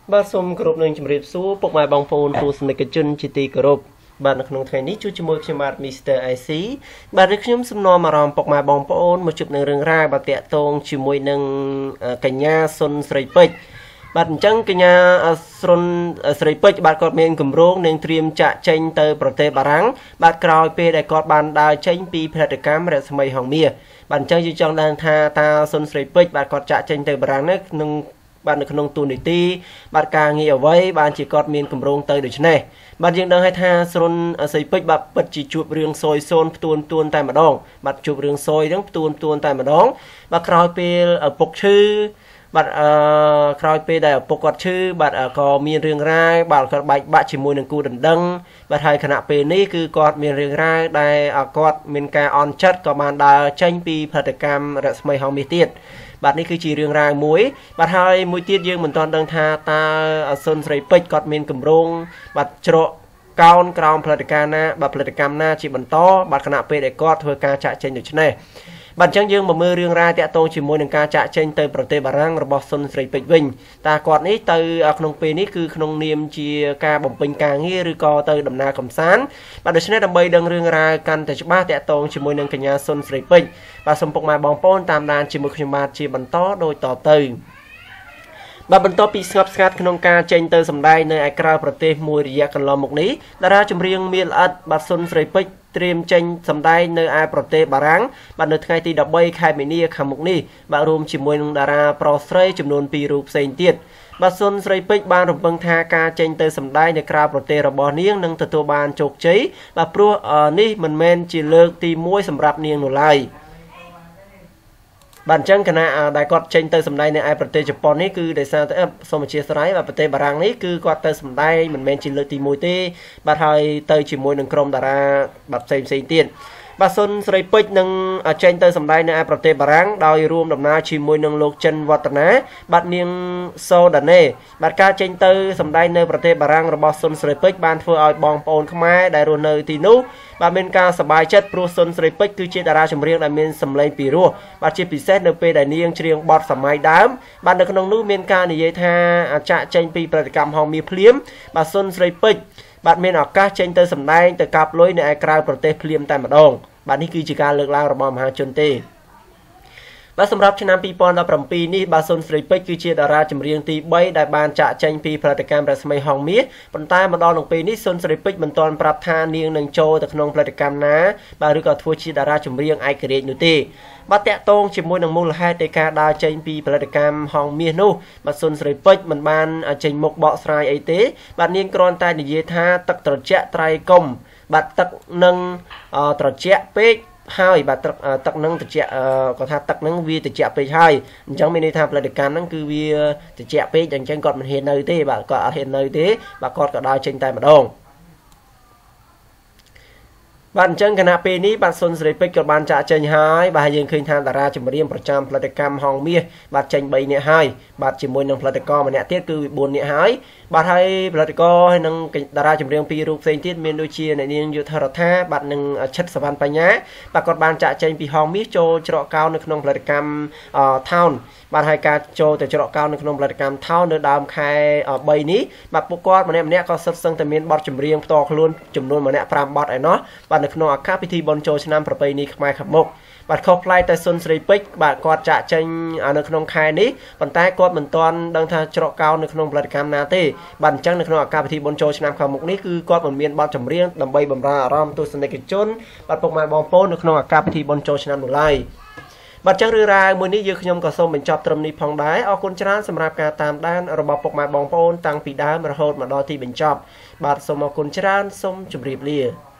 បាទសូមគោរពនឹងជម្រាបសួរពុកម៉ែបងប្អូនទស្សនិកជនជាទីគោរពបាទនៅក្នុងថ្ងៃនេះជួបជាមួយខ្ញុំបាទ Mr. IC បាទខ្ញុំសំណូមអារម្មណ៍ពុកម៉ែបងប្អូនមកជួបនឹងរឿងរ៉ាវបាទតាក់ទងជាមួយនឹងកញ្ញាសុនស្រីពេជ្របាទអញ្ចឹងកញ្ញាសុនស្រីពេជ្របាទគាត់មានគម្រោងនឹងត្រៀមចាក់ចេញទៅប្រទេសបារាំងបាទក្រោយពេលដែលគាត់បានដើរចេញពីផលិតកម្មរស្មីហងមាសបាទអញ្ចឹងយើងចង់ដឹងថាតាសុនស្រីពេជ្របាទគាត់ចាក់ចេញទៅបារាំងនេះនឹងបាទនៅក្នុងទូនីតិបាទការងារអ្វីបានជាគាត់មានគម្រោងទៅដូច្នេះបាទយើងដឹងហើយថាសុនស្រីពេជ្របាទពិតជាជួបរឿងសយសូនផ្ទួនតែម្ដងបាទជួបរឿងសយហ្នឹងផ្ទួនតែម្ដងបាទក្រោយពេលឪពុកឈឺបាទក្រោយពេលដែលឪពុកគាត់ឈឺបាទក៏មានរឿងរ៉ាវបាទគាត់បែកបាក់ជាមួយនឹងគូដណ្ដឹងបាទហើយខណៈពេលនេះគឺគាត់មានរឿងរ៉ាវដែលគាត់មានការអន់ចិត្តក៏បានដើរចេញពីផលិតកម្មរស្មីហងមាសទៀតបាទនេះគឺជារឿងរ៉ាវមួយបាទហើយមួយទៀតយើងមិនទាន់ដឹងថាតើសុនស្រីពេជ្រគាត់មានគម្រោងបាទច្រកកោនក្រោមផលិតកម្មណាបាទផលិតកម្មណាជាបន្តបាទខណៈពេលដែលគាត់ធ្វើការចាក់ចេញដូច្នេះបាទអញ្ចឹងយើងមកមើលរឿងរ៉ាវតាក់ទងជាមួយនឹងការចាក់ចេញទៅប្រទេសបារាំងរបស់សុនស្រីពេជ្រវិញតើគាត់នេះទៅក្នុងពេលនេះគឺក្នុងនាមជាការបំពេញការងារឬក៏ទៅដំណើរកម្សាន្តបាទដូច្នេះដើម្បីដឹងរឿងរ៉ាវកាន់តែច្បាស់តាក់ទងជាមួយនឹងកញ្ញាសុនស្រីពេជ្របាទសូមពុកម៉ែបងប្អូនតាមដានជាមួយខ្ញុំបាទជាបន្តដូចតទៅបាទបន្ទាប់ពីស្ងប់ស្ងាត់ក្នុងការចេញទៅសម្ដែងនៅឯក្រៅប្រទេសមួយរយៈកន្លងមកនេះតារាចម្រៀងមាសល្អិតបាទសុនស្រីពេជ្រត្រៀមចេញសម្ដែងនៅឯប្រទេសបារាំងបាទនៅថ្ងៃទី13ខែមីនាខាងមុខនេះបាទរួមជាមួយនឹងតារាប្រុសស្រីចំនួន2រូបផ្សេងទៀតបាទសុនស្រីពេជ្របានរំពឹងថាការចេញទៅសម្ដែងនៅក្រៅប្រទេសរបស់នាងនឹងទទួលបានជោគជ័យបាទព្រោះនេះមិនមែនជាលើកទី1សម្រាប់នាងនោះឡើយបាទអញ្ចឹងគណៈដែលគាត់ចេញទៅសម្ដែងនៅឯប្រទេសជប៉ុននេះគឺដោយសារតែសូមអធិស្ឋានបាទប្រទេសបារាំងនេះគឺគាត់ទៅសម្ដែងមិនមែនជាលើកទី1ទេបាទហើយទៅជាមួយនឹងក្រុមតារាបាទផ្សេងទៀតបាទសុនស្រីពេជ្រនឹងចេញទៅសម្ដែងនៅឯប្រទេសបារាំងដោយរួមដំណើរជាមួយនឹងលោកចិនវឌ្ឍនាបាទនាងសូដាណេបាទការចេញទៅសម្ដែងនៅប្រទេសបារាំងរបស់សុនស្រីពេជ្របានធ្វើឲ្យបងប្អូនខ្មែរដែលរស់នៅទីនោះបាទមានការសប្បាយចិត្តព្រោះសុនស្រីពេជ្រគឺជាតារាចម្រៀងដែលមានសម្លេងពីរោះបាទជាពិសេសនៅពេលដែលនាងច្រៀងបទសម័យដើមបាទនៅក្នុងនោះមានការនិយាយថាចាក់ចេញពីប្រតិកម្មហងមាសភ្លាមបាទសុនស្រីពេជ្របាទមានឱកាសចេញទៅសម្ដែងទៅកាប់លុយនៅឯក្រៅប្រទេសភ្លាមតែម្ដងបាទនេះគឺជាការលើកឡើងរបស់មហាជនទេបាទសម្រាប់ឆ្នាំ2017នេះបាទសុនស្រីពេជ្រគឺជាតារាចម្រៀងទី3ដែលបានចាក់ចេញពីផលិតកម្មរស្មីហងមាសប៉ុន្តែមកដល់ពេលនេះសុនស្រីពេជ្រមិនទាន់ប្រាប់ថានាងនឹងចូលទៅក្នុងផលិតកម្មណាបាទឬក៏ធ្វើជាតារាចម្រៀងឯករាជ្យនោះទេបាទតាក់ទងជាមួយនឹងមូលហេតុនៃការដើរចេញពីផលិតកម្មហងមាសនោះបាទសុនស្រីពេជ្រមិនបានចេញមុខបកស្រាយអីទេបាទនាងគ្រាន់តែនិយាយថាទឹកត្រជាក់ត្រៃកុំបាទទឹកនឹងត្រជាក់ពេកហើយបាទទឹកនឹងត្រជាក់គាត់ថាទឹកនឹងវាត្រជាក់ពេកហើយអញ្ចឹងមានន័យថាផលិតកម្មហ្នឹងគឺវាត្រជាក់ពេកអញ្ចឹងគាត់មិនហ៊ាននៅទេបាទគាត់អត់ហ៊ាននៅទេបាទគាត់ក៏ដើរចេញតែម្ដងបាទអញ្ចឹងគណៈពេលនេះបាទសុនស្រីពេជ្រក៏បានចាក់ចេញហើយបាទយើងឃើញថាតារាចម្រៀងប្រចាំផលិតកម្មហងមាសបាទចេញ3នាក់ហើយបាទជាមួយនឹងផលិតករម្នាក់ទៀតគឺ4នាក់ហើយបាទហើយផលិតករហើយនឹងតារាចម្រៀង2រូបផ្សេងទៀតមានដូចជាអ្នកនាងយុធរដ្ឋាបាទនិងឆិតសវណ្ណបញ្ញាបាទគាត់បានចាក់ចេញពីហងមាសចូលច្រកកោននៅក្នុងផលិតកម្មថោនបាទហើយការចូលទៅច្រកកោននៅក្នុងផលិតកម្មថោននៅដើមខែ3នេះបាទពួកគាត់ម្នាក់ក៏សិតសឹងតែមានបទចម្រៀងផ្ទាល់ខ្លួនចំនួនម្នាក់5បទឯណោះបាទនៅក្នុងឱកាសពិធីបុណ្យចូលឆ្នាំប្រពៃណីខ្មែរខាងមុខបាទខុសប្លែកតែសុនស្រីពេជ្របាទគាត់ចាក់ចេញនៅក្នុងខែនេះប៉ុន្តែគាត់មិនទាន់ដឹងថាច្រកកោននៅក្នុងផលិតកម្មណាទេបាទអញ្ចឹងនៅក្នុងឱកាសពិធីបុណ្យចូលឆ្នាំខាងមុខនេះគឺគាត់មិនមានបទចម្រៀងដើម្បីបម្រើអារម្មណ៍ទស្សនិកជនបាទពុកម៉ែបងប្អូននៅក្នុងឱកាសពិធីបុណ្យចូលឆ្នាំនោះឡើយបាទចឹងរឿងរ៉ាវមួយនេះយើងខ្ញុំក៏សូមបញ្ចប់ត្រឹមនេះផងដែរអរគុណច្រើនសម្រាប់ការតាមដានរបស់ពុកម៉ែបងប្អូនតាំងពីដើមរហូតមកដល់ទីបញ្ចប់បាទសូមអរគុណច្រើនសូមជម្រាបលា